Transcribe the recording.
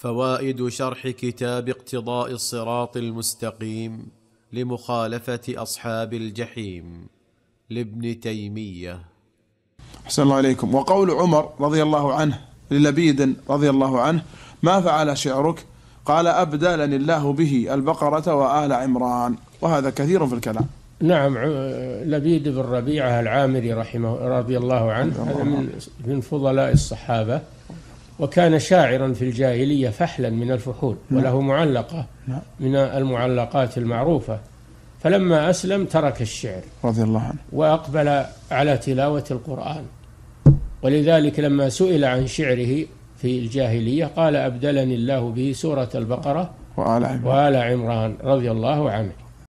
فوائد شرح كتاب اقتضاء الصراط المستقيم لمخالفة أصحاب الجحيم لابن تيمية. أحسن الله عليكم. وقول عمر رضي الله عنه للبيد رضي الله عنه: ما فعل شعرك؟ قال: أبدلني الله به البقرة وآل عمران. وهذا كثير في الكلام. نعم، لبيد بن ربيعة العامري رضي الله عنه، هذا من فضلاء الصحابة، وكان شاعرا في الجاهلية فحلا من الفحول، وله معلقة من المعلقات المعروفة، فلما أسلم ترك الشعر رضي الله عنه وأقبل على تلاوة القرآن. ولذلك لما سئل عن شعره في الجاهلية قال: أبدلني الله به سورة البقرة وآل عمران رضي الله عنه.